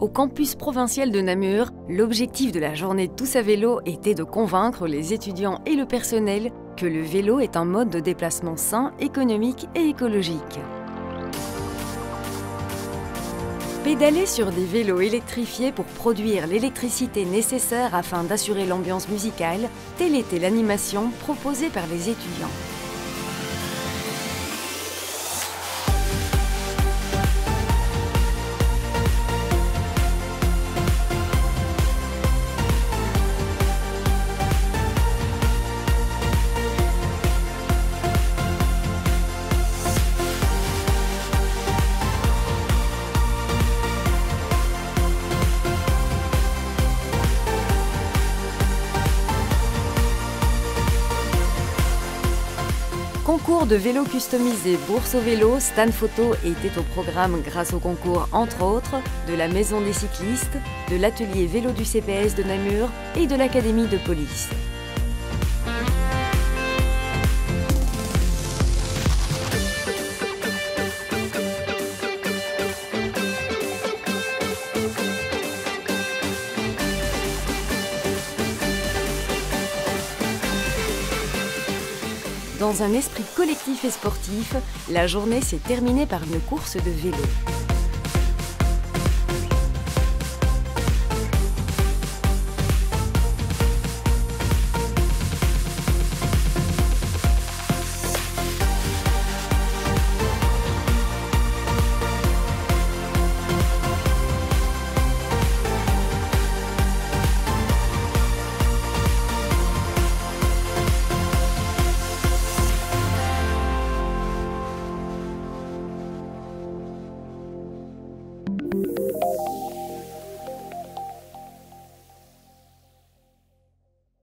Au campus provincial de Namur, l'objectif de la journée Tous à vélo était de convaincre les étudiants et le personnel que le vélo est un mode de déplacement sain, économique et écologique. Pédaler sur des vélos électrifiés pour produire l'électricité nécessaire afin d'assurer l'ambiance musicale, telle était l'animation proposée par les étudiants. Concours de vélo customisé, bourse au vélo, stand photo étaient au programme grâce au concours entre autres de la Maison des cyclistes, de l'atelier vélo du CPS de Namur et de l'Académie de police. Dans un esprit collectif et sportif, la journée s'est terminée par une course de vélo.